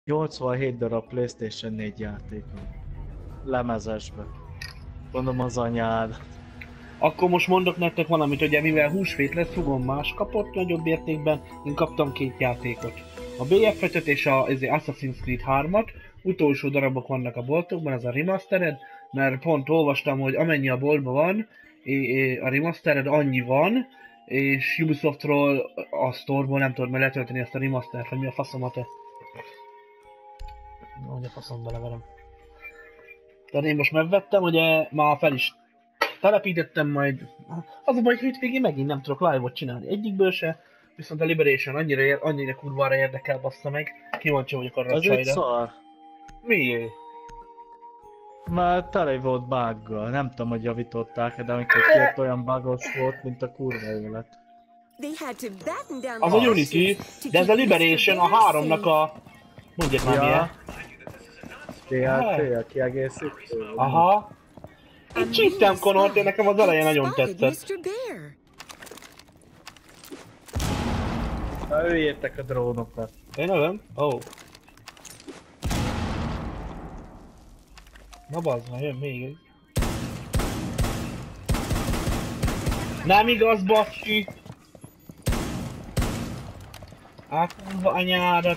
87 darab PlayStation 4 játék van. Lemezesbe. Mondom az anyád. Akkor most mondok nektek valamit, ugye mivel húsvét lesz, Fugon más kapott nagyobb értékben, én kaptam 2 játékot. A BF5-öt és a Assassin's Creed 3-at, utolsó darabok vannak a boltokban, ez a Remastered, mert pont olvastam, hogy amennyi a boltban van, a Remastered annyi van, és Ubisoftról, a Store-ból nem tudod meg letölteni ezt a Remastered, hogy mi a faszomat-e. Hogy a faszom beleverem. Tehát én most megvettem, ugye már fel is telepítettem, majd az a baj, hogy hétvégén megint nem tudok live-ot csinálni egyikből se, viszont a Liberation annyira kurvára érdekel, bassza meg, kíváncsi vagyok arra a Az egy csajra. szar. Miért? Már tele volt buggal. Nem tudom, hogy javították, de amikor kijött olyan bugos volt, mint a kurva élet. Az a Unity, de ez a Liberation a 3-nak a... Mondják már milyen. DLC, a kiegészítő. Aha. Én csíptem Connort, én nekem az eleje nagyon tetszett. Na, öljétek a drónokat. Én ölöm? Ó. Oh. Na bazd meg, jön még egy. Nem igaz, baszki! Kurva anyádat!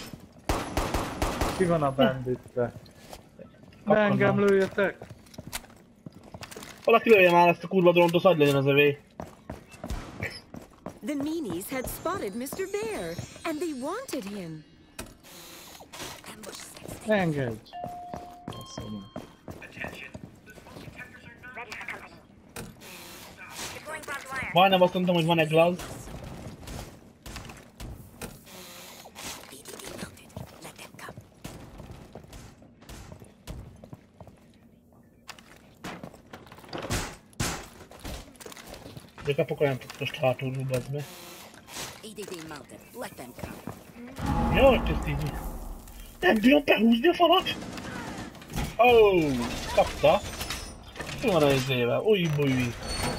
Ki van a banditbe? Engem lőjetek! Valaki lője már ezt a kurva drónt, az hagy legyen az övé. The meanies had spotted Mr. Bear, and they wanted him. Engedj! Majdnem azt mondtam, hogy van egy glaz. De kapok olyan most hátulról, bazd meg. Jaj, ezt így. Nem tudom behúzni a falat! Ó, kapta. Mi van a izével? Új búj.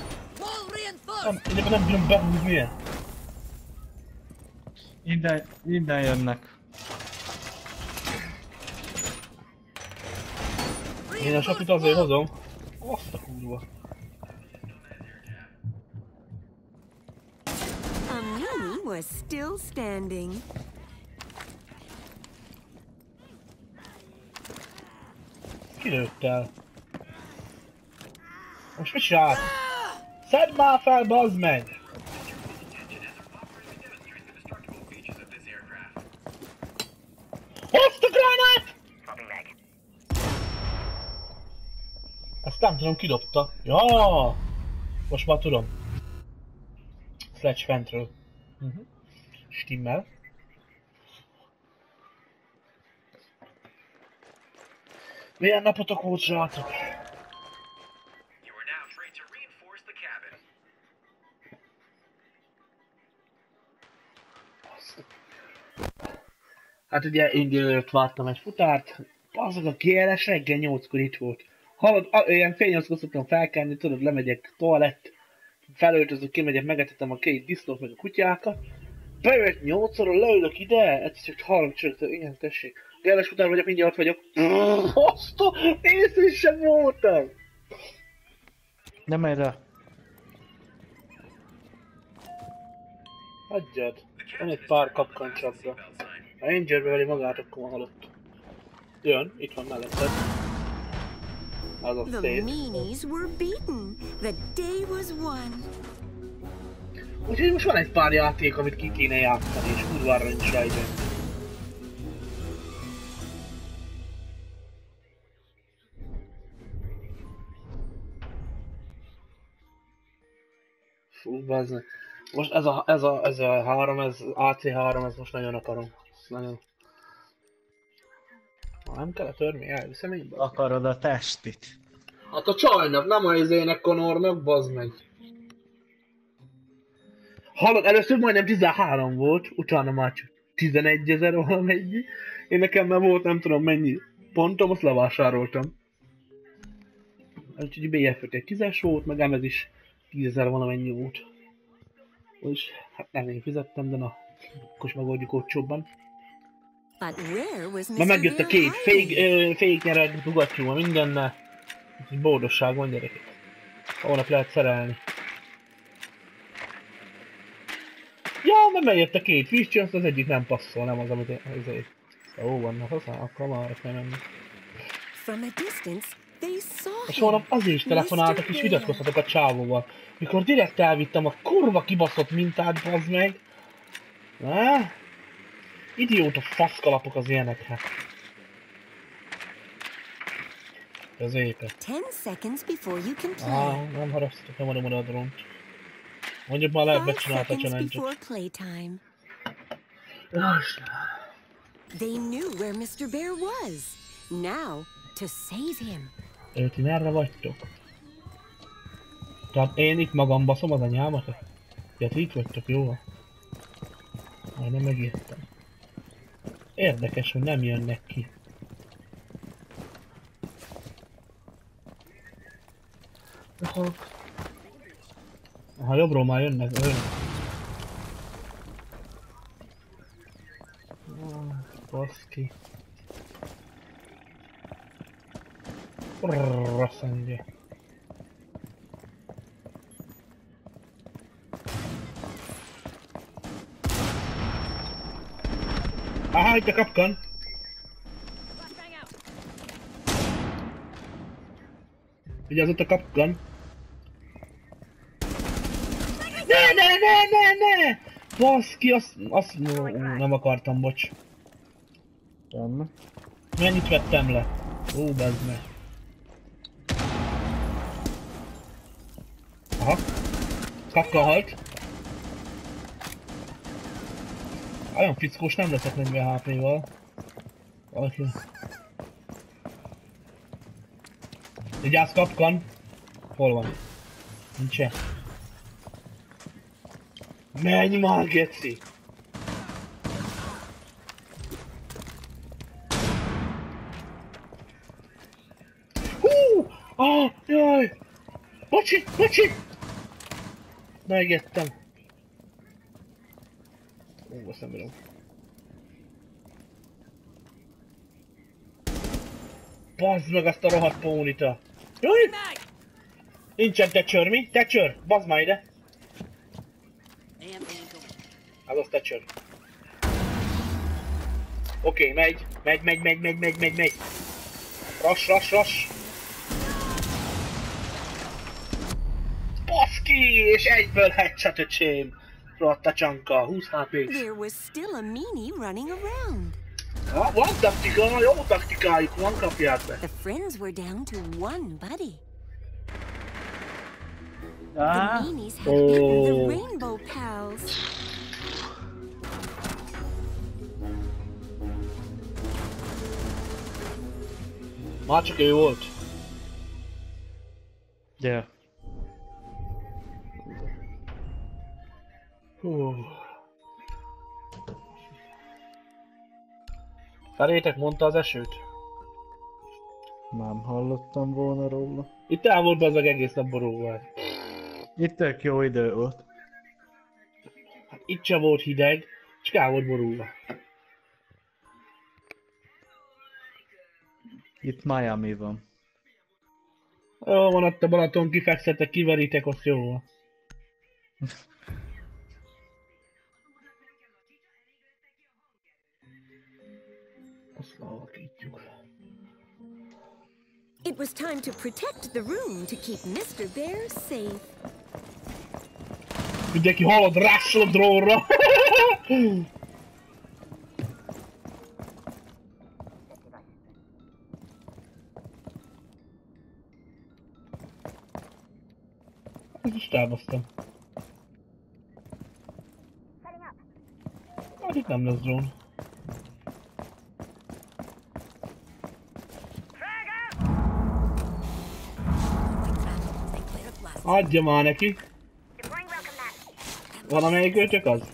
Nem tudom behúzni. Innen jönnek. Én a sapit azért hozom. Azt a kurva. A meanie was still standing. Kilőtt el. Most mit csinálsz? Szedd már fel, bazd meg! Azt a gránát! Ezt nem tudom, kidobta. Ja, most már tudom. Sledge fentről. Stimmel. Milyen napotok volt, srácok? Hát ugye én délelőtt vártam egy futárt, azok a GLS reggel 8-kor itt volt. Hallod, ilyen fél 8-kor szoktam felkelni, tudod, lemegyek toalett, felöltözök, kimegyek, megetetem a 2 disznót meg a kutyákat. Bejött 8-szor, leülök ide, egyszer csak hallom csörögtől, igen, tessék. GLS futár vagyok, mindjárt ott vagyok. Azt a észre sem voltam! Nem erre. Hagyjad, van egy pár kapkancsapda. Ha Angelbe veli magát, akkor ma halott. Jön, itt van melletted. Az a The szép. meanies were beaten. The day was won. Úgyhogy most van egy pár játék, amit ki kéne játszani, és kurvára nincs rá idő. Fú, bazdmeg. Most ez a 3, ez AC3, ez most nagyon akarom. Nagyon. Nem kell törni, elviszem én, bazd meg. Akarod a testit. Hát a csajnak, nem a izének, Connornak, bazd meg. Hallod, először majdnem 13 volt, utána már csak 11 000 valamennyi. Én nekem már volt nem tudom mennyi pontom, azt levásároltam. Úgyhogy BF5 egy 10-es volt, meg ez is 10 000 valamennyi volt. És hát nem én fizettem, de na, akkor is megoldjuk olcsóbban. But where was Na Mr. megjött a Bear két hiding? féknyereg, dugattyúma mindennel. Ez boldogság van, gyerekek. Holnap lehet szerelni. Ja, mert megjött a két vízcső, azt az egyik nem passzol, nem az, amit ezért. Ó, vannak aztán, akkor már kell menni. From a distance, they saw És him. holnap azért is telefonáltak és vitatkoztatok a csávóval. Mikor direkt elvittem a kurva kibaszott mintát, bazd meg. Na? Idióta faszkalapok az ilyenekre. Ez épet. 10 seconds before you can play. Nem haragsztok, nem adom oda a drónt. Mondjuk már lehet 5 megcsinálta a seconds challenge-et. before playtime. They knew where Mr. Bear was. Now, to save him. Ti merre vagytok? Tehát én itt magam baszom az anyámat? Ja, ti itt vagytok, jó? Majdnem megírtam. Érdekes, hogy nem jönnek ki. Ha jobbról már jönnek. Baszki. Rasszendje. Aha, itt a kapkan! Vigyázz, ott a kapkan! Ne! Baszki, azt nem akartam, bocs. Semmi. Mennyit vettem le? Ó, bezd meg. Aha. Kapka halt. Olyan fickós nem leszek 40 HP-val. Valaki. Vigyázz, kapkan! Hol van? Nincs-e? Menj már, geci! Jaj! Bocsi! Megettem. Ó, azt nem bírom. Bazd meg azt a rohadt pónita! Jaj! Nincsen Thatcher, mi? Thatcher! Bazd már ide! Az az Thatcher. Oké, megy! Rass! Baszki! És egyből headshot, öcsém! Rohadt a csanka, 20 HP-s. There was still a meanie running around. Van taktika, jó taktikájuk van, kapják be. The friends were down to one buddy. The Ah, meanies had eaten the Rainbow Pals. Már csak ő volt. yeah. Felétek mondta az esőt? Nem hallottam volna róla. Itt el volt az egész nap borulva. Itt tök jó idő volt. Hát itt sem volt hideg, csak el volt borulva. Itt Miami van. Jó van, ott a Balaton, kifekszettek, kiveritek, azt jó van. Azt alakítjuk. It was time to protect the room to keep Mr. Bear safe. Mindenki hallod, rással a drónra! Ez is tábasztam. Hát itt nem lesz drón. Adja már neki! Valamelyik ő csak az?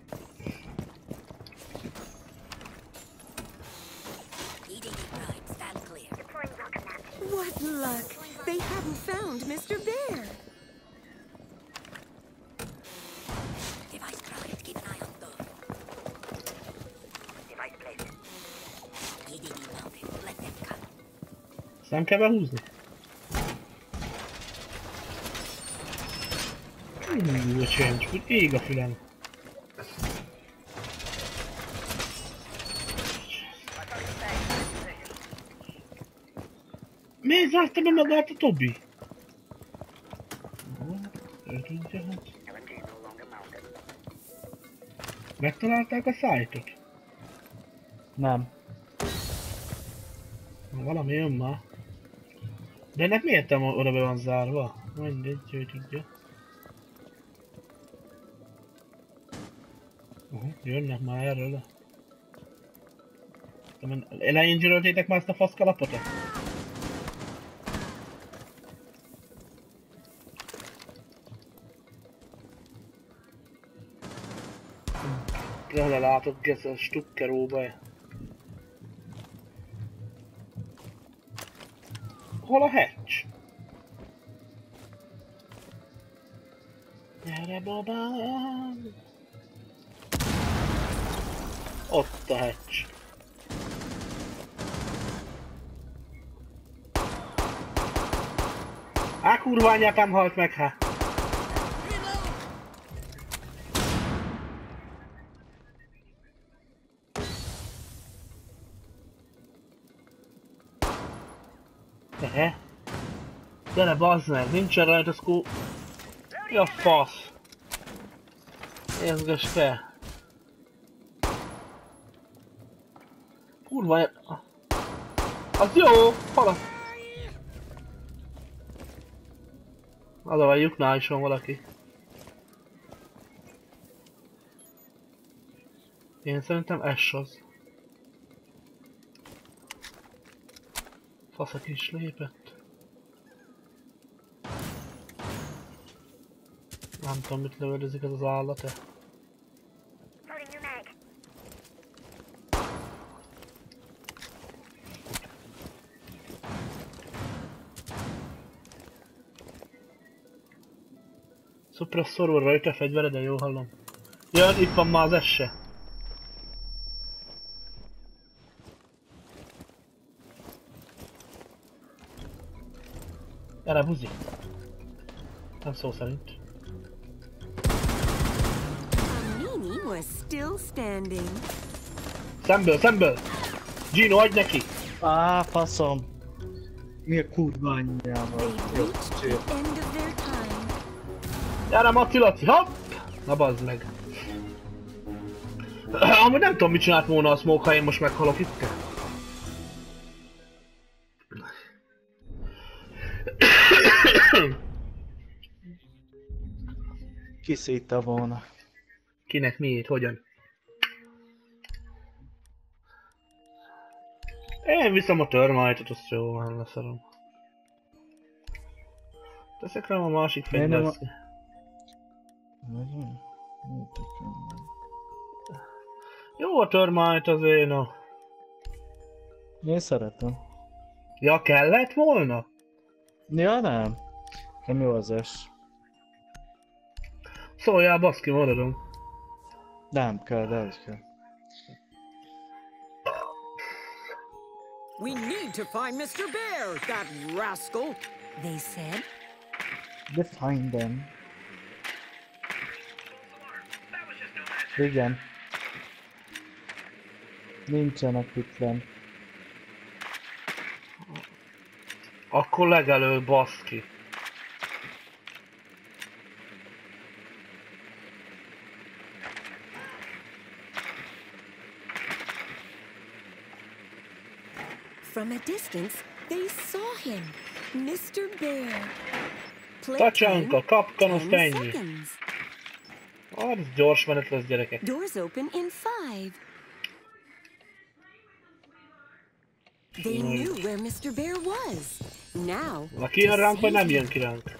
What luck! They hadn't found Mr. Bear. Device primed. Keep an eye on those. Device placed. Nem kell behúzni? Öcsém, csak úgy ég a fülem. Miért zárta be magát a Tobi? Megtalálták a szájtot? Nem. Valami jön már. De ennek miért nem oda be van zárva? Mindegy, hogy tudja. Jönnek már erről. Leingyöröltétek már ezt a faszkalapot? Tőle látok, ez a stukkeróba. Hol a hatch? Gyere babám! Ott a hatch. Á, kurva anyát, nem halt meg, hát! Ehe. Gyere, bazd meg, nincsen rajta szkó... Mi a fasz? Érzges fel. Kurva... Az jó! Hol a... Az a lyuknál is van valaki. Én szerintem S az. Faszak is lépett. Nem tudom, mit lövöldözik ez az állat-e. Suppressor van rajta fegyvere, de jól hallom. Jön, itt van már az S-se. Gyere, buzi! Nem szó szerint. Amini was still standing. Szemből, szemből! Gino, adj neki! Á, faszom! Mi a kurva anyjával? They Jó, reached cső. the end of their time. Gyere, Maci, Laci, hopp! Na bazd meg. Amúgy nem tudom, mit csinált volna a smoke, ha én most meghalok itt. Kiszítta volna. Kinek, miért, hogyan? Én viszem a termite-ot, azt jó van, leszarom. Teszek rám a másik fegyvert. Jó a termite azért, no. Én szeretem. Ja, kellett volna? Ja, nem. Nem jó az es. Szóljál, baszki, maradom. Nem kell, de is kell. We need to find Mr. Bear, that rascal, they said. De find them. Igen. Nincsenek itt lent. Akkor legelőbb, baszki. From a distance, they saw him, Mr. Bear. Tacsanka, kapkan, azt 10 ennyi. seconds. Ah, ez gyors menet lesz, gyerekek. Doors open in 5. They knew where Mr. Bear was. Now, Na, ki jön to ránk, vagy save nem him. jön ki ránk?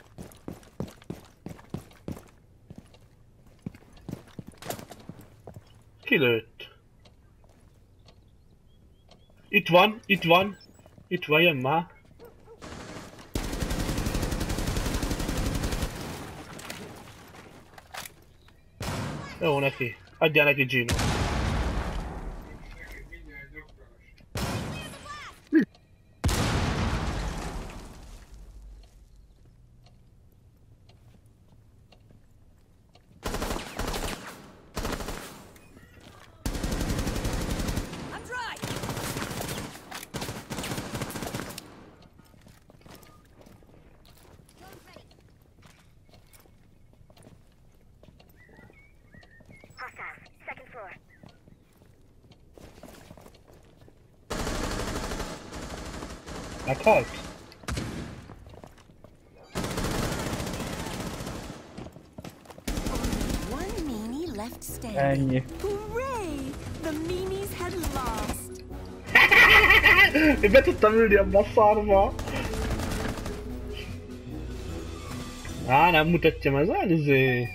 Kilőtt. Itt van, itt van. Itt van, jön már. Jó neki. Adjál neki, Gino. Meghalt? One Mimi left standing. Ennyi. Hooray! The Mimis had lost. Én be tudtam ülni abba a szarba. Á, nem mutatja meg az izé.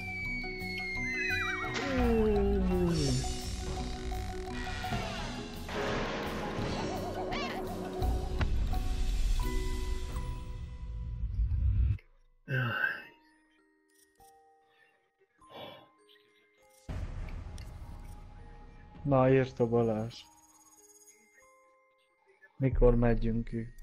Na, írta Balázs. Mikor megyünk ki?